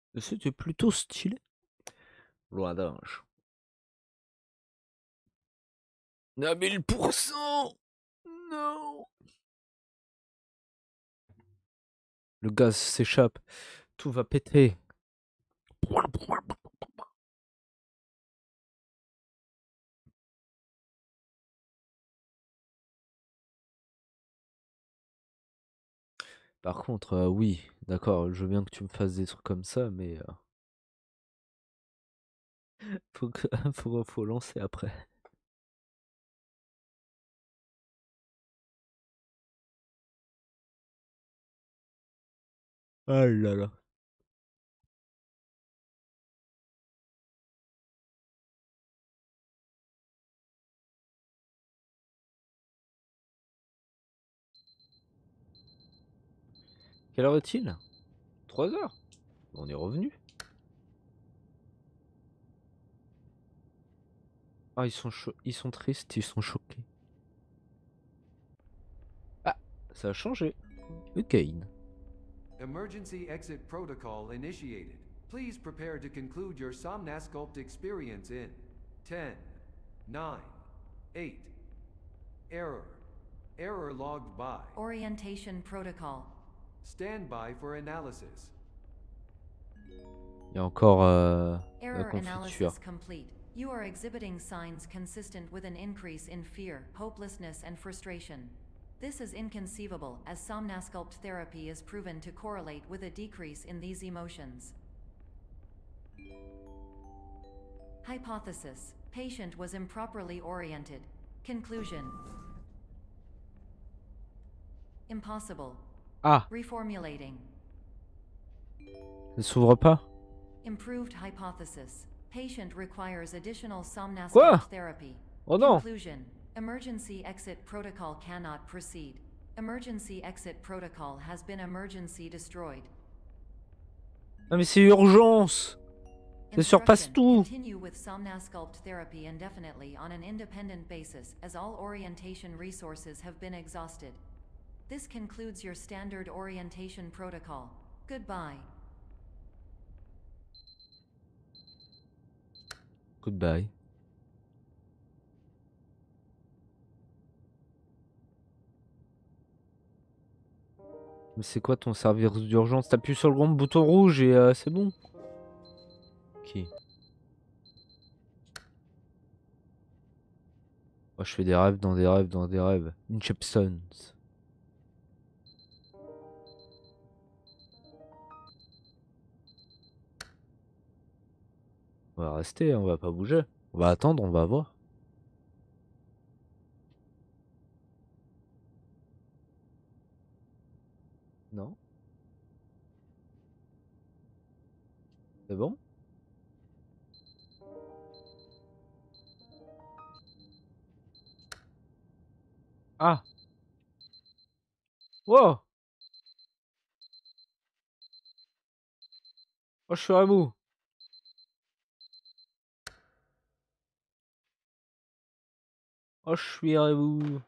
C'était plutôt stylé. Loin d'Ange. À 1000%. Non. Le gaz s'échappe. Tout va péter. Par contre, oui, d'accord, je veux bien que tu me fasses des trucs comme ça, mais faut que faut lancer après. Ah là là. Quelle heure est-il? 3 heures. On est revenu. Ah, ils sont tristes, ils sont choqués. Ah, ça a changé. Again. Emergency exit protocol initiated. Please prepare to conclude your Somnasculpt experience in 10, 9, 8. Error. Error logged by. Orientation protocol. Stand by for analysis. Il y a encore la Error confiture. analysis complete. You are exhibiting signs consistent with an increase in fear, hopelessness, and frustration. This is inconceivable, as Somnasculpt therapy is proven to correlate with a decrease in these emotions. Hypothesis: patient was improperly oriented. Conclusion: impossible. Ah, Reformulating. ça s'ouvre pas? Improved hypothesis. Patient requires additional Quoi? Somnasculpt therapy. Oh non! Conclusion: emergency exit protocol cannot proceed. Emergency exit protocol has been emergency destroyed. Ah mais c'est urgence! Ça surpasse Instruction: tout! continue with Somnasculpt therapy indefinitely on an independent basis, as all orientation resources have been exhausted. This concludes your standard orientation protocol. Goodbye. Goodbye. Mais c'est quoi ton service d'urgence? T'appuies sur le grand bouton rouge et c'est bon. Ok. Moi je fais des rêves dans des rêves dans des rêves. Inceptions. On va rester, on va pas bouger. On va attendre, on va voir. Non? C'est bon? Ah! Wow! Oh, je suis à bout. Oh, je suis à bout.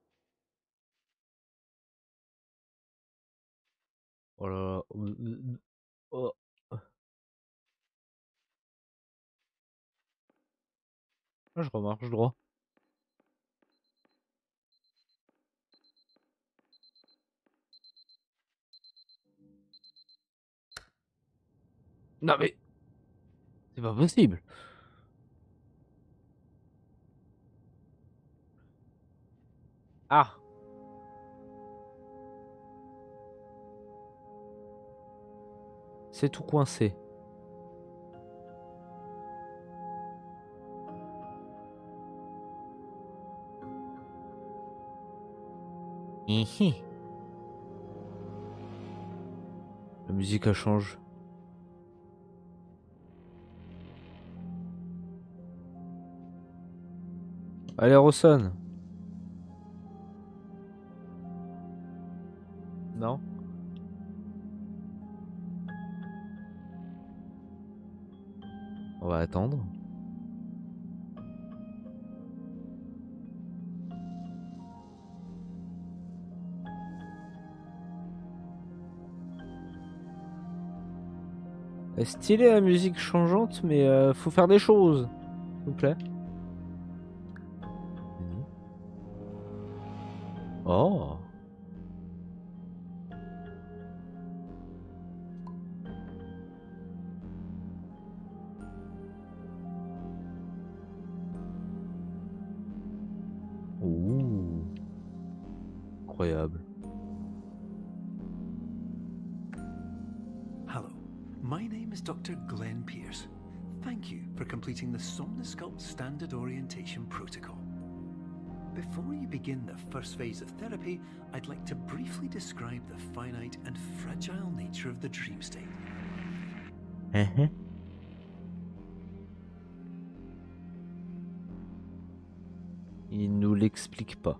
Oh là là. Oh. Ah, je remarche droit. Non mais c'est pas possible. Ah! C'est tout coincé. Hihi. La musique elle change. Allez, Rosson. Non? On va attendre. Stylé la musique changeante, mais faut faire des choses. S'il vous plaît. Oh. Ouh. Incroyable. Hello, my name is Dr. Glenn Pierce. Thank you for completing the Somnosculpt Standard Orientation Protocol. Before you begin the first phase of therapy, I'd like to briefly describe the finite and fragile nature of the dream state. Il nous l'explique pas.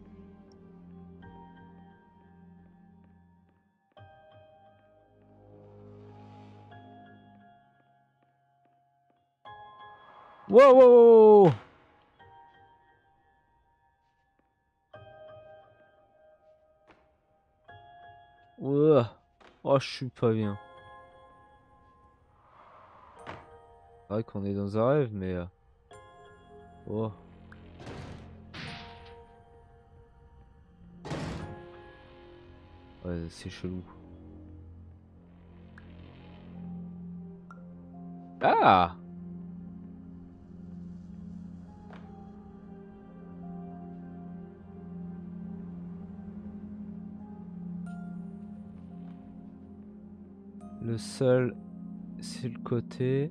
Wow, wow, wow. Ouah. Oh, je suis pas bien. C'est vrai qu'on est dans un rêve, mais... Oh. Ouais, c'est chelou. Ah! Le seul, c'est le côté.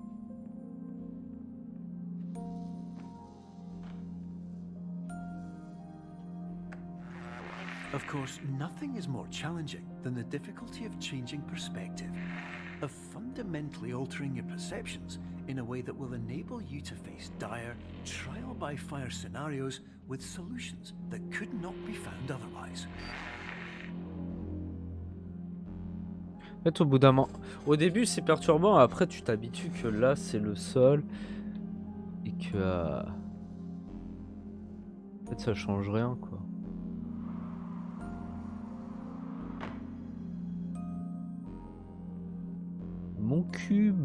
Of course, nothing is more challenging than the difficulty of changing perspective, of fundamentally altering your perceptions in a way that will enable you to face dire, trial-by-fire scenarios with solutions that could not be found otherwise. En fait, au bout d'un moment, au début c'est perturbant, après tu t'habitues que là c'est le sol et que en fait ça change rien quoi. Mon cube.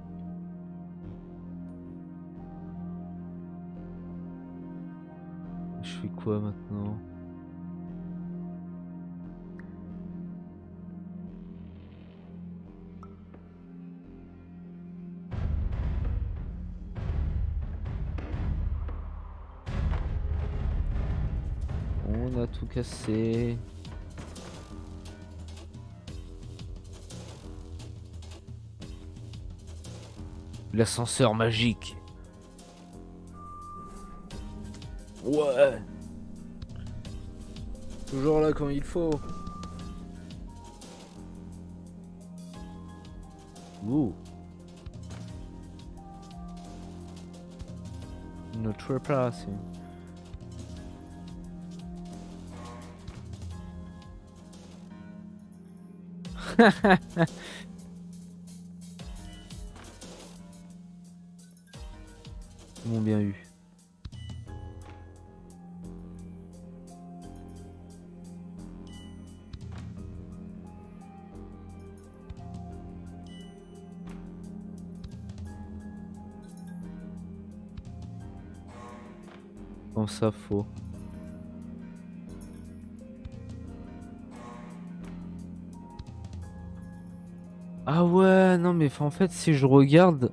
Je fais quoi maintenant? On a tout cassé. L'ascenseur magique. Ouais. Toujours là quand il faut. Ouh. Notre place. Ils m'ont bien eu. Comme ça faut. Ah ouais, non mais en fait si je regarde...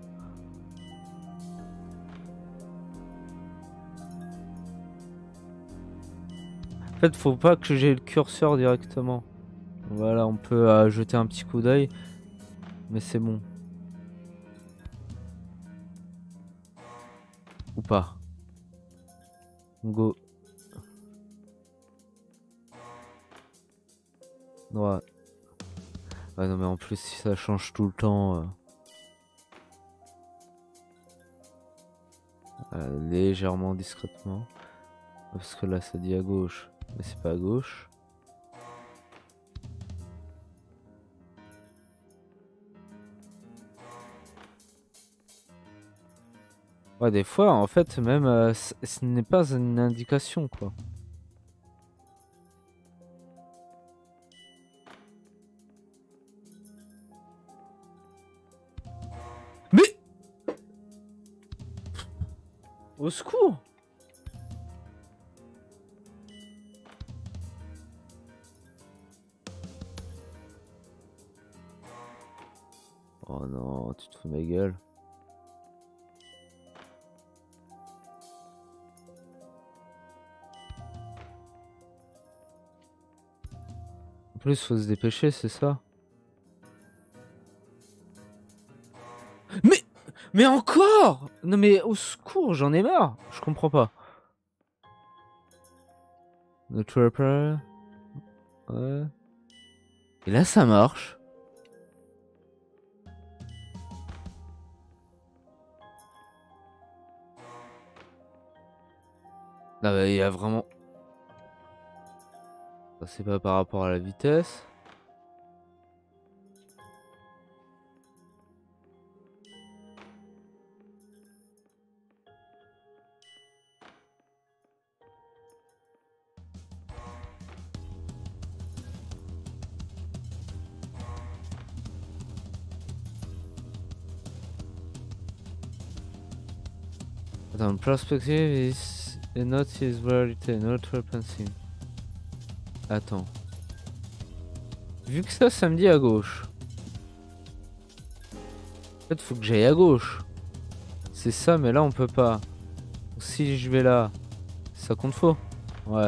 En fait faut pas que j'ai le curseur directement. Voilà, on peut jeter un petit coup d'œil. Mais c'est bon. Ou pas. Go. Ouais. Ouais non mais en plus si ça change tout le temps. Légèrement discrètement. Parce que là ça dit à gauche. Mais c'est pas à gauche. Ouais des fois en fait même ce n'est pas une indication quoi. Au secours! Oh non, tu te fous de ma gueule. En plus, faut se dépêcher, c'est ça? Mais encore! Non mais au secours, j'en ai marre. Je comprends pas. The Trapper. Ouais. Et là, ça marche. Non mais il y a vraiment... Ça, c'est pas par rapport à la vitesse. Attends, perspective is not his reality, not repensing. Attends. Vu que ça me dit à gauche. En fait, faut que j'aille à gauche. C'est ça, mais là, on peut pas. Si je vais là, ça compte faux? Ouais.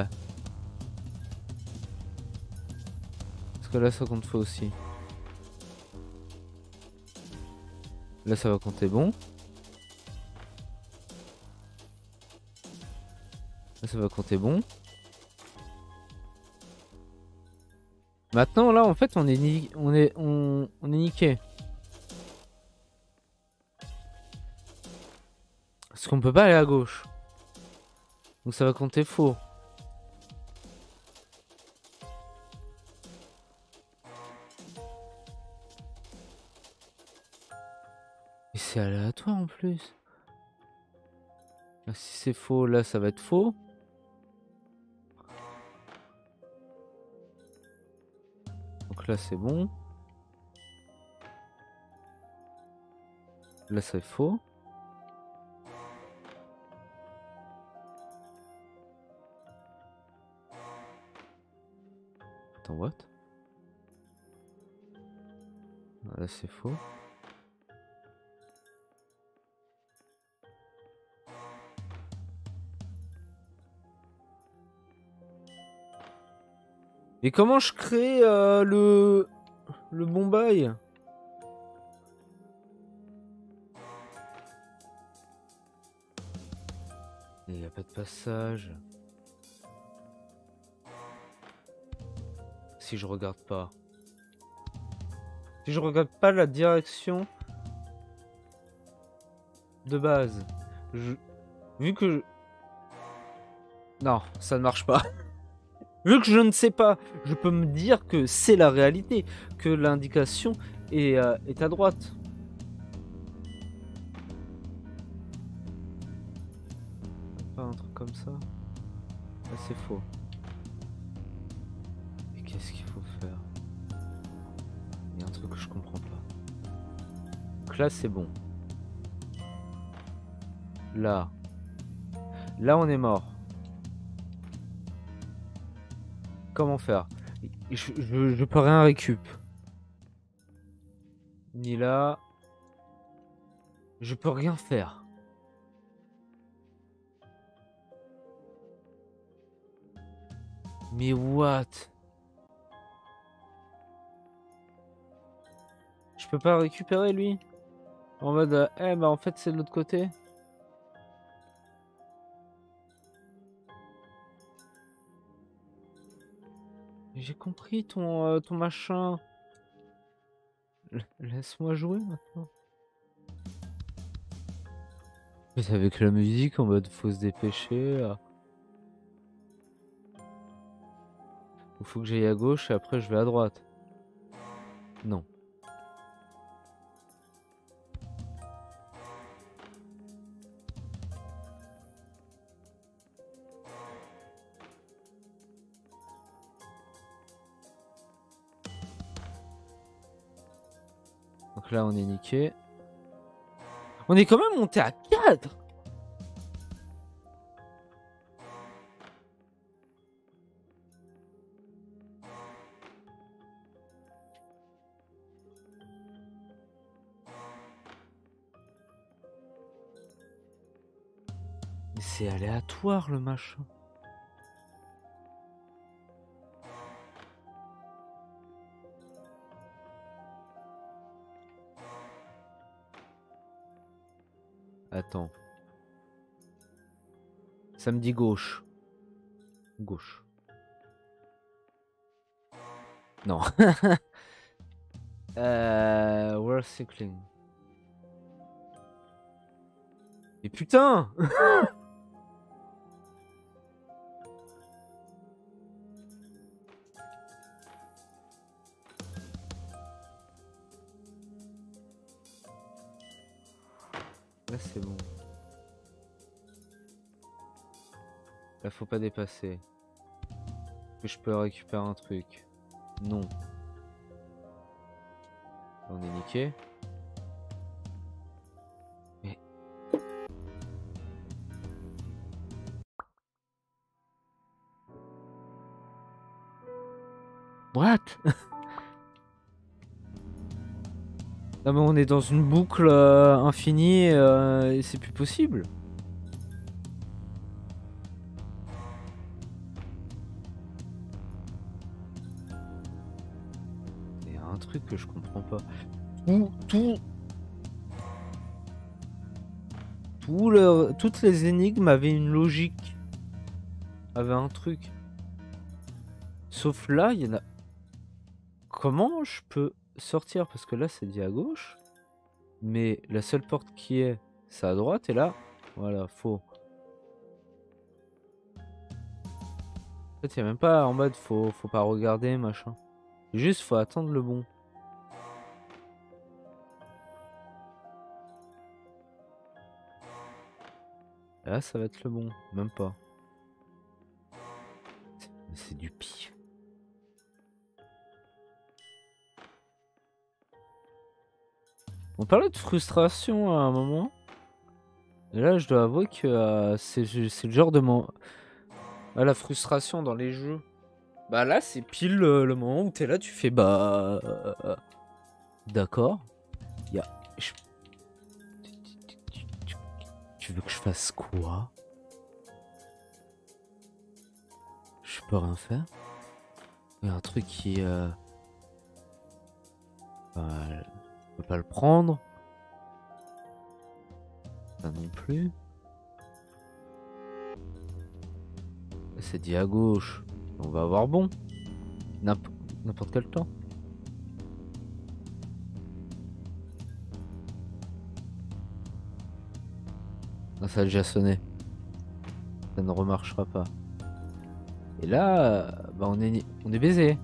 Parce que là, ça compte faux aussi. Là, ça va compter bon. Là, ça va compter bon. Maintenant, là, en fait, on est niqué. Parce qu'on peut pas aller à gauche. Donc ça va compter faux. Et c'est aléatoire en plus. Si c'est faux, là, ça va être faux. Donc là, c'est bon. Là, c'est faux. Attends, what? Là, c'est faux. Et comment je crée le bon bail? Il n'y a pas de passage. Si je regarde pas. Si je regarde pas la direction de base. Vu que... Non, ça ne marche pas. Vu que je ne sais pas, je peux me dire que c'est la réalité, que l'indication est à droite. Pas un truc comme ça. Là, c'est faux. Mais qu'est-ce qu'il faut faire? Il y a un truc que je comprends pas. Donc là, c'est bon. Là. Là, on est mort. Comment faire? Je peux rien récup. Ni là. Je peux rien faire. Mais what? Je peux pas récupérer lui? En mode, eh bah en fait c'est de l'autre côté. J'ai compris ton machin. Laisse-moi jouer maintenant. Mais avec la musique en mode faut se dépêcher. Il faut que j'aille à gauche et après je vais à droite. Non. Donc là on est niqué. On est quand même monté à 4. c'est aléatoire le machin. Attends. Samedi gauche. Gauche. Non. World Cycling. Et putain. Là c'est bon. Là faut pas dépasser. Que je peux récupérer un truc. Non. On est niqué. Mais... What? Non mais on est dans une boucle infinie et c'est plus possible. Il y a un truc que je comprends pas. Toutes les énigmes avaient une logique. Avaient un truc. Sauf là, il y en a... Comment je peux sortir? Parce que là, c'est dit à gauche. Mais la seule porte qui est, c'est à droite. Et là, voilà, faux. En fait, il n'y a même pas en mode faut pas regarder, machin. Juste, faut attendre le bon. Et là, ça va être le bon. Même pas. C'est du pif. On parlait de frustration à un moment. Et là, je dois avouer que c'est le genre de moment... la frustration dans les jeux. Bah là, c'est pile le moment où t'es là, tu fais bah... D'accord. Tu veux que je fasse quoi? Je peux rien faire. Il y a un truc qui... je peux pas le prendre. Ça non plus. C'est dit à gauche. On va avoir bon. N'importe quel temps. Ah, ça a déjà sonné. Ça ne remarchera pas. Et là, bah on est baisé.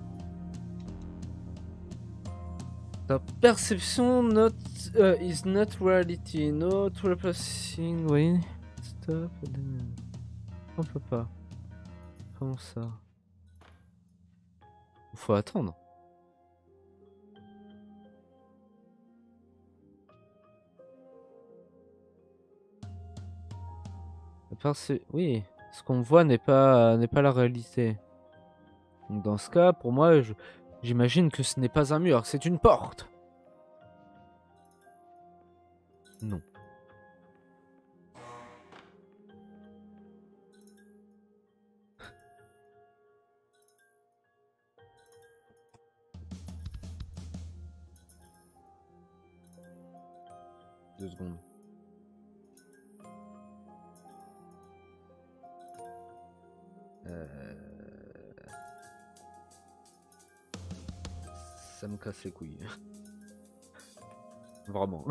Ta perception is not reality. Not replacing. Oui. Stop. On peut pas. Comment ça? Faut attendre. Oui, ce qu'on voit n'est pas la réalité. Donc dans ce cas, pour moi, j'imagine que ce n'est pas un mur, c'est une porte. Non. Deux secondes. Ça me casse les couilles. Vraiment.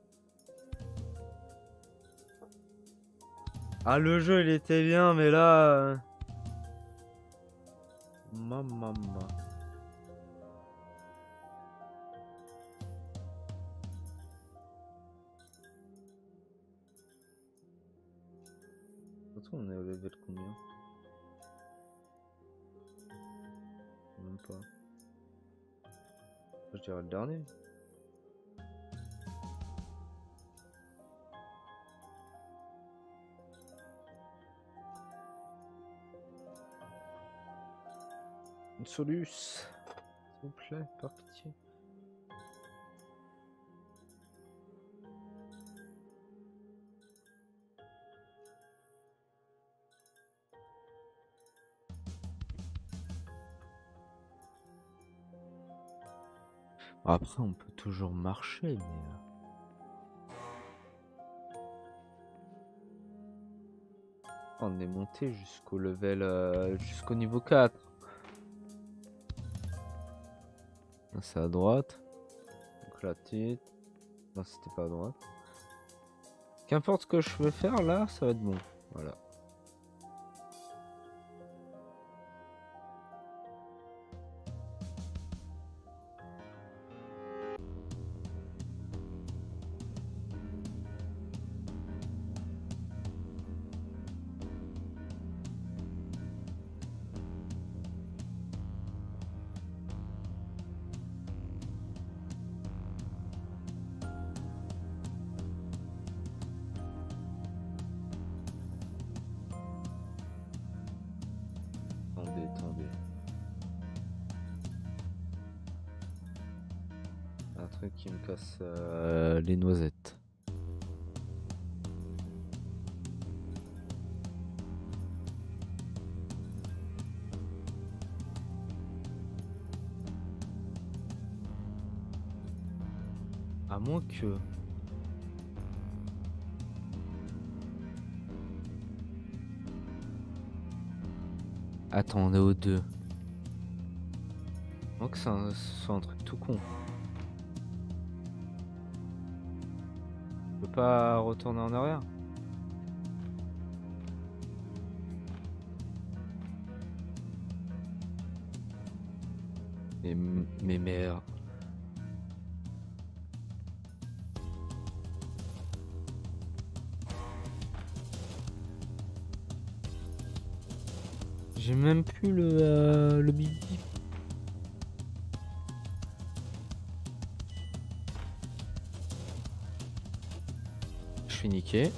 Ah, le jeu il était bien, mais là... Mamma. Surtout on est au level combien? Même pas. Je dirais le dernier. Une soluce. S'il vous plaît, par pitié. Après, on peut toujours marcher, mais... On est monté jusqu'au level... jusqu'au niveau 4. Là, c'est à droite. Donc la petite... Non, c'était pas à droite. Qu'importe ce que je vais faire, là, ça va être bon. Voilà. Attendez. Un truc qui me casse les noisettes. À moins que... Attends, on est au 2. Donc c'est soit un truc tout con. Je peux pas retourner en arrière. Mais merde. J'ai même plus le bip bip. Je suis niqué.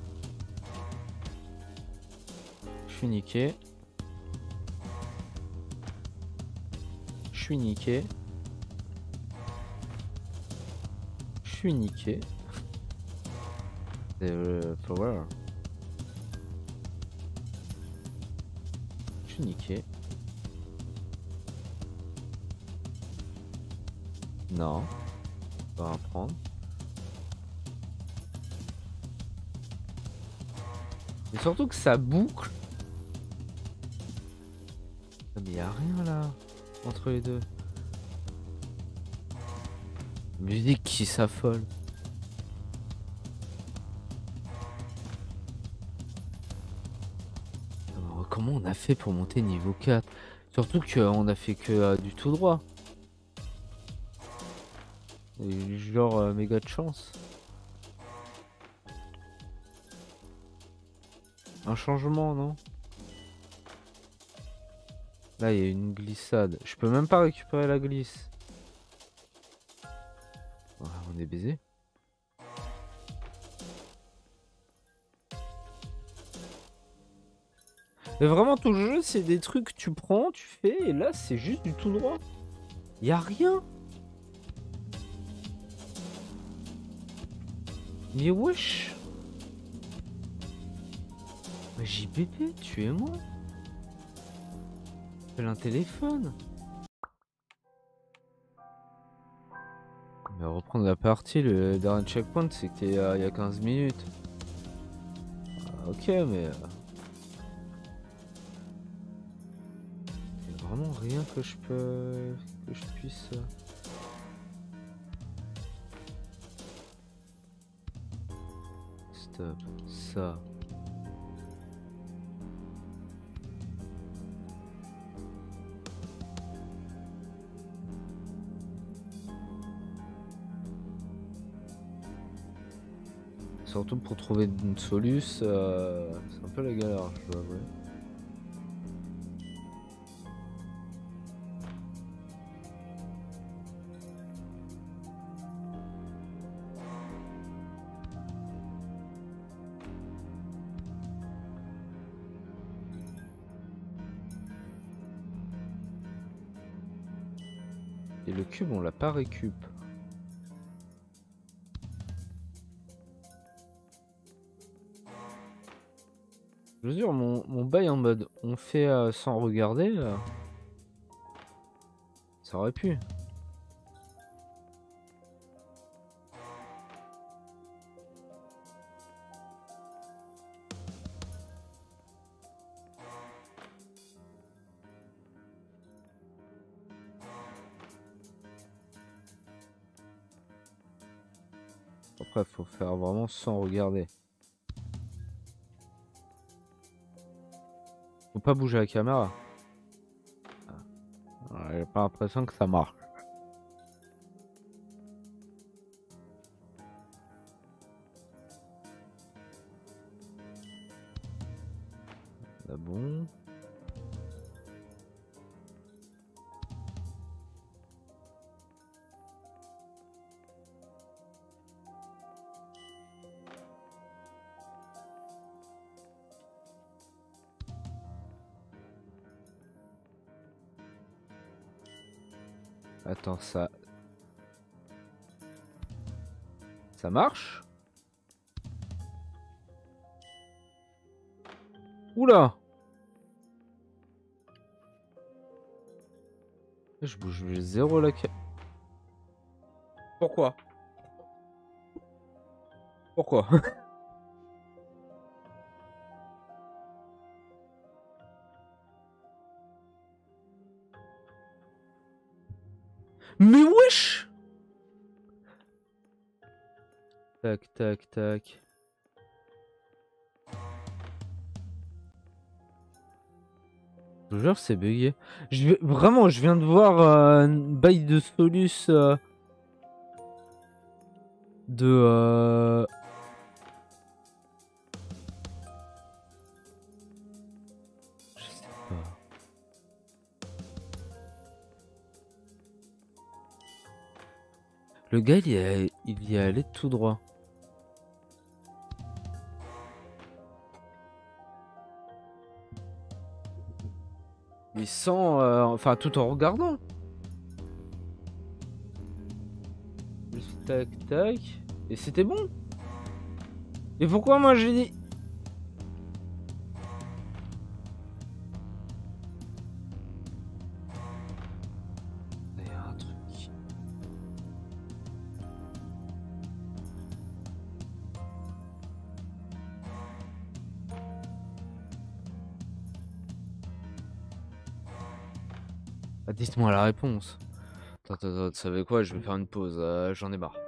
Je suis niqué. Je suis niqué. Je suis niqué. C'est power. Je suis niqué. Non. On va reprendre. Et surtout que ça boucle. Mais y a rien là entre les deux. Musique qui s'affole. Alors, comment on a fait pour monter niveau 4? Surtout qu'on a fait que du tout droit. Et genre méga de chance. Un changement, non? Là, il y a une glissade. Je peux même pas récupérer la glisse. Ouais, on est baisé. Mais vraiment, tout le jeu, c'est des trucs que tu prends, tu fais, et là, c'est juste du tout droit. Y a rien. Mais wesh. Mais JPP, tuez-moi. Appelle un téléphone. On va reprendre la partie. Le dernier checkpoint, c'était il y a 15 minutes. Ah, ok, mais... y a vraiment rien que je peux... que je puisse... Stop. Ça... Surtout pour trouver une soluce, c'est un peu la galère, je dois avouer. Et le cube, on l'a pas récup. Je veux dire, mon bail en mode on fait sans regarder, ça aurait pu. Après, faut faire vraiment sans regarder. Faut pas bouger la caméra. J'ai pas l'impression que ça marche. Là bon. Attends, ça marche? Oula! Je bouge zéro la caméra. Pourquoi? Pourquoi? Mais wesh! Tac, tac, tac. Je vous jure, c'est bugué. Vraiment, je viens de voir une bail de Solus de... Je sais pas. Le gars, il y est allé tout droit. Mais sans... enfin, tout en regardant. Juste tac, tac. Et c'était bon. Et pourquoi moi j'ai dit... Il y a un truc. Ah, dites-moi la réponse. Attends, vous savez quoi? Je vais faire une pause. J'en ai marre.